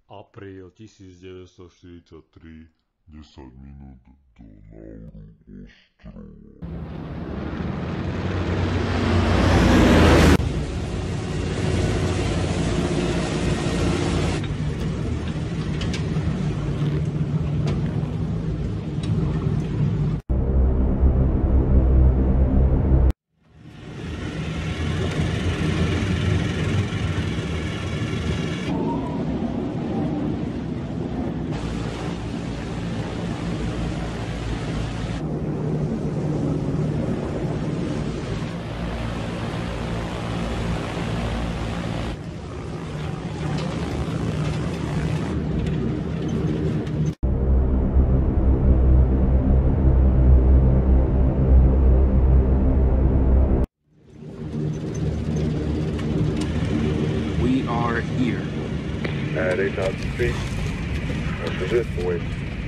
Apríl 1943, 10 minút do Nauru ostrova. We are here. At 8,000 feet. This is it, boys.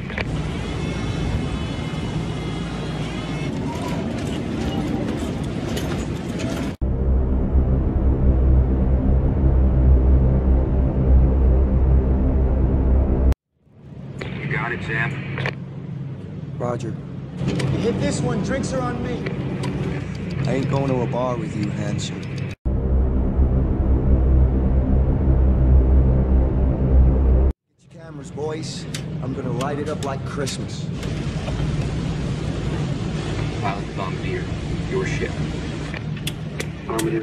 You got it, Sam? Roger. You hit this one, drinks are on me. I ain't going to a bar with you, Hanson. Get your cameras, boys. I'm gonna light it up like Christmas. Pilot Bombardier, your ship. Bombardier.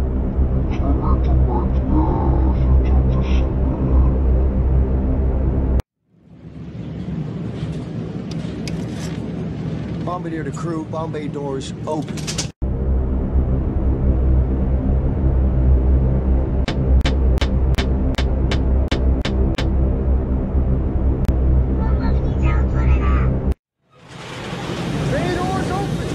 Bombardier to crew, Bombay doors open. Bay doors open.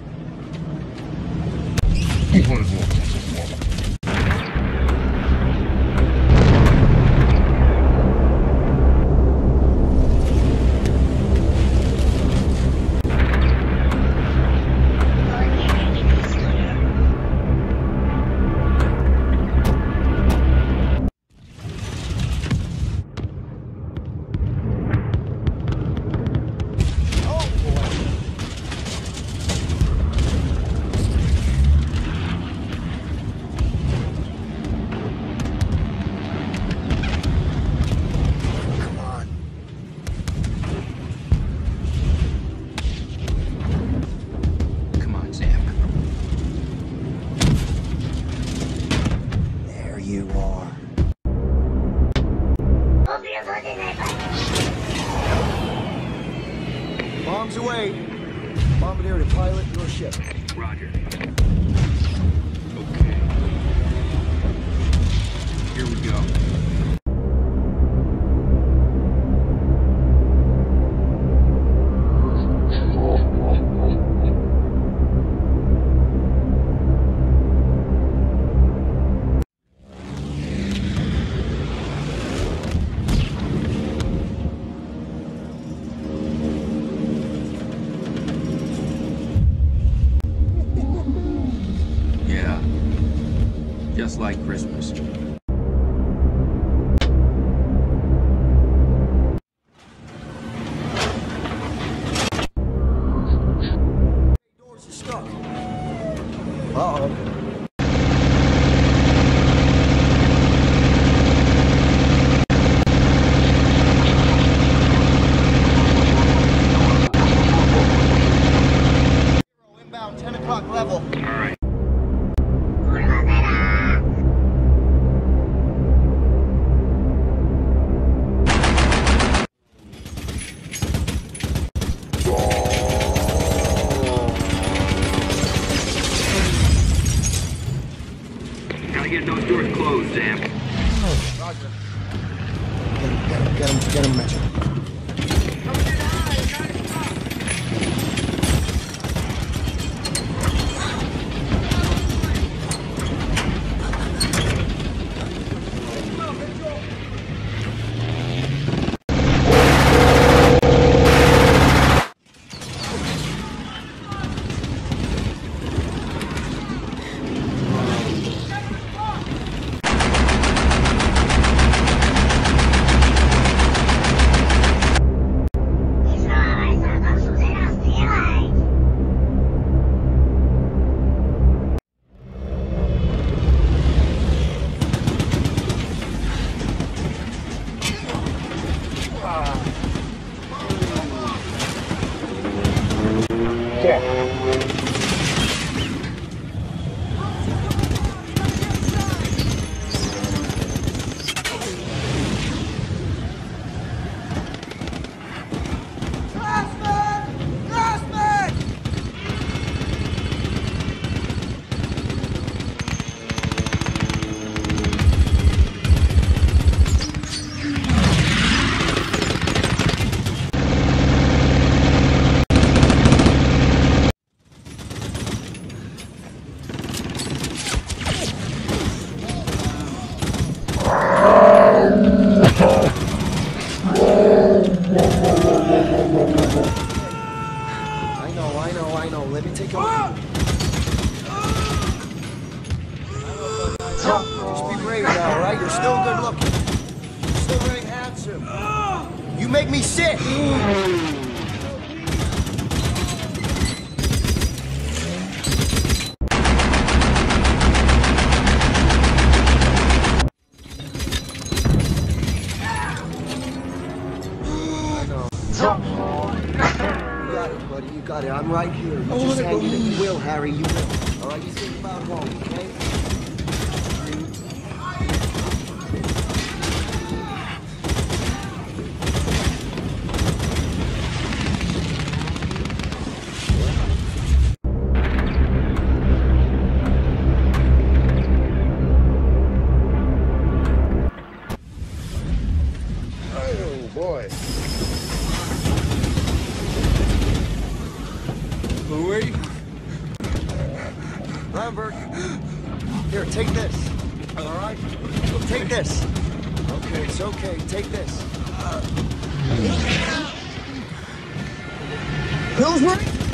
Come on, Sam. There you are. Bombs away. Bombardier to pilot, your ship. Roger. Okay. Here we go. Yeah. Just like Christmas. Doors are stuck. Uh-oh. Inbound, 10 o'clock level. All right. Gotta get those doors closed, Sam. Roger. Get him, Mitchell. Don't. Just be brave now, all right? You're still good looking. You're still very handsome. You make me sick. You got it. I'm right here. You just hang in it. You will, Harry. You will. All right? You think about home, okay? Oh, boy. Who are you? Lambert, here, take this. All right? Take this. Okay, it's okay. Take this. Pillsbury?